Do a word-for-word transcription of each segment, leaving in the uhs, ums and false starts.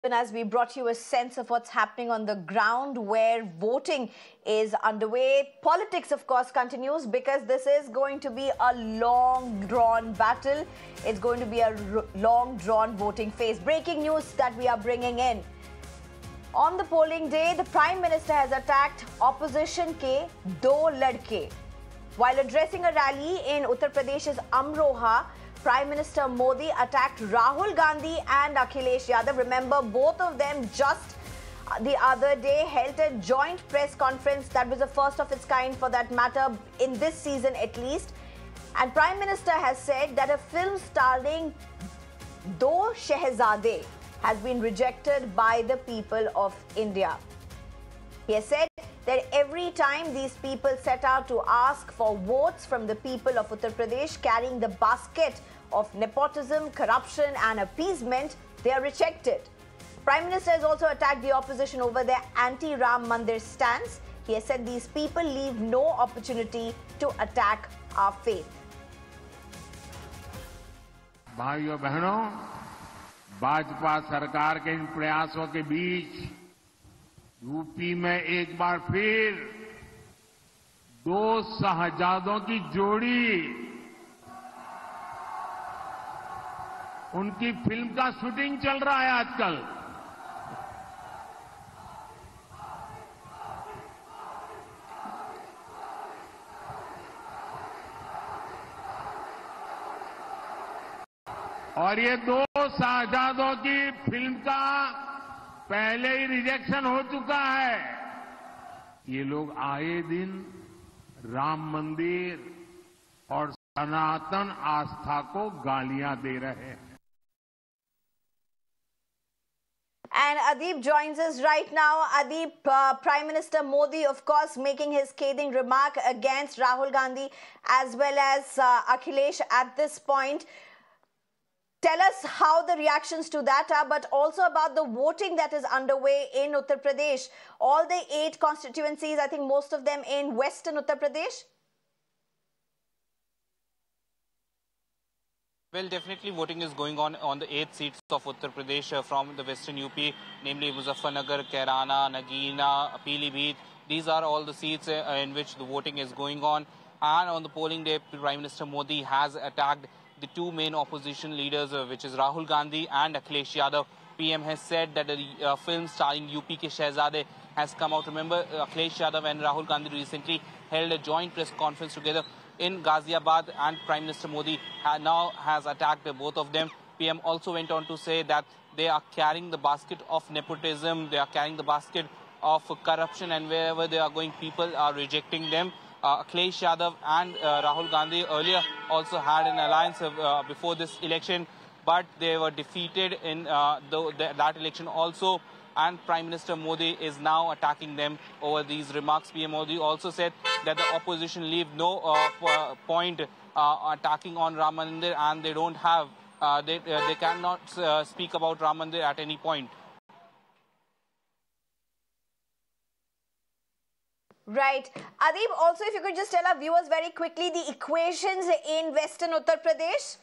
And as we brought you a sense of what's happening on the ground where voting is underway, politics, of course, continues because this is going to be a long-drawn battle. It's going to be a long-drawn voting phase. Breaking news that we are bringing in. On the polling day, the Prime Minister has attacked opposition ke do ladke. While addressing a rally in Uttar Pradesh's Amroha, Prime Minister Modi attacked Rahul Gandhi and Akhilesh Yadav. Remember, both of them just the other day held a joint press conference that was the first of its kind for that matter in this season at least. And Prime Minister has said that a film starring Do Shehzade has been rejected by the people of India. He has said that every time these people set out to ask for votes from the people of Uttar Pradesh carrying the basket of nepotism, corruption and appeasement, they are rejected. Prime Minister has also attacked the opposition over their anti-Ram Mandir stance. He has said these people leave no opportunity to attack our faith. भाइयों बहनों, भाजपा सरकार के इन प्रयासों के बीच UP में एक बार फिर दो शहजादों की जोड़ी उनकी फिल्म का शूटिंग चल रहा है आजकल। और ये दो शहजादों की फिल्म का पहले ही रिजेक्शन हो चुका है। ये लोग आए दिन राम मंदिर और सनातन आस्था को गालियां दे रहे हैं। And Adeep joins us right now. Adeep, uh, Prime Minister Modi, of course, making his scathing remark against Rahul Gandhi as well as uh, Akhilesh at this point. Tell us how the reactions to that are, but also about the voting that is underway in Uttar Pradesh. All the eight constituencies, I think most of them in western Uttar Pradesh. Well, definitely voting is going on on the eight seats of Uttar Pradesh uh, from the western U P, namely Muzaffarnagar, Kairana, Nagina, Pilibhit. These are all the seats uh, in which the voting is going on. And on the polling day, Prime Minister Modi has attacked the two main opposition leaders, uh, which is Rahul Gandhi and Akhilesh Yadav. P M has said that a uh, film starring U P ke Shehzade has come out. Remember, uh, Akhilesh Yadav and Rahul Gandhi recently held a joint press conference together in Ghaziabad, and Prime Minister Modi ha now has attacked uh, both of them. P M also went on to say that they are carrying the basket of nepotism, they are carrying the basket of uh, corruption, and wherever they are going, people are rejecting them. Uh, Akhilesh Yadav and uh, Rahul Gandhi earlier also had an alliance uh, before this election, but they were defeated in uh, the, the, that election also. And Prime Minister Modi is now attacking them over these remarks. P M Modi also said that the opposition leave no uh, point uh, attacking on Ram Mandir, and they don't have, uh, they, uh, they cannot uh, speak about Ram Mandir at any point. Right. Adeep, also if you could just tell our viewers very quickly the equations in western Uttar Pradesh.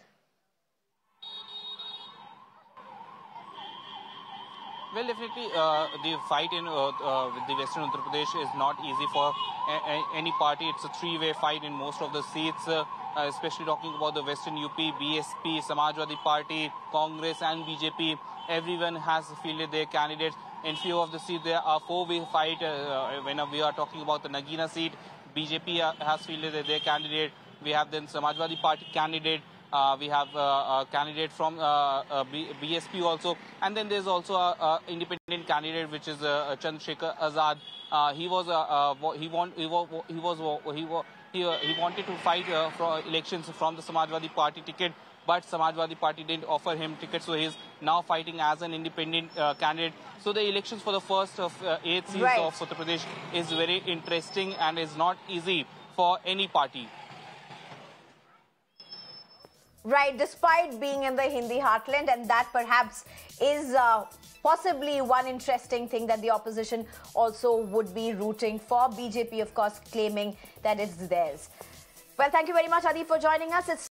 Well, definitely uh, the fight in uh, uh, the western Uttar Pradesh is not easy for a a any party. It's a three-way fight in most of the seats, uh, uh, especially talking about the western U P, B S P, Samajwadi Party, Congress and B J P. Everyone has fielded their candidates. In few of the seats, there are four-way fight. Uh, when we are talking about the Nagina seat, B J P has fielded their candidate. We have then Samajwadi Party candidate. Uh, we have uh, a candidate from uh, uh, B S P also, and then there's also a, a independent candidate, which is uh, Chandrasekhar Azad. Uh, he was uh, uh, he want he was he was he was, he, uh, he wanted to fight uh, for elections from the Samajwadi Party ticket, but Samajwadi Party didn't offer him ticket, so he's now fighting as an independent uh, candidate. So the elections for the first of uh, eight seats right. of Uttar Pradesh is very interesting and is not easy for any party. Right, despite being in the Hindi heartland, and that perhaps is uh, possibly one interesting thing that the opposition also would be rooting for. B J P, of course, claiming that it's theirs. Well, thank you very much, Adeep, for joining us. It's